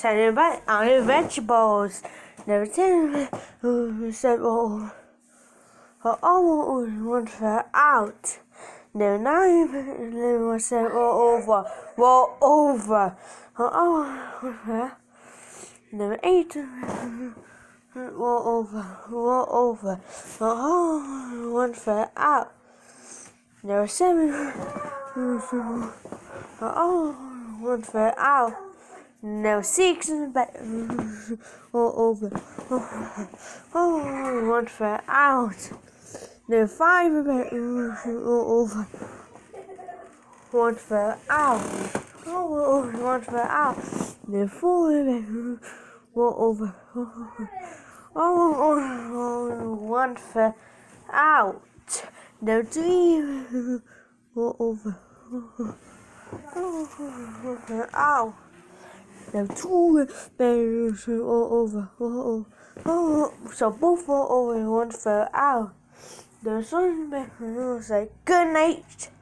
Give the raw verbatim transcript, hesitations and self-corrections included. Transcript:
ten on vegetables. Number ten said, well, oh, one fell out. Number nine said, roll over, roll over. Oh, one fell. Number eight, roll over, roll over. Oh, one fell out. Number seven, oh, one fell out. Number six, roll over. Oh, one fell out. Number five, roll over. One fell out. Oh, one fell out. Number four, roll over. Oh, one fell out. Number three, roll over. Oh, one fell out. Number two, roll over. Oh, oh, so both roll over and one fell out. The sun say good night.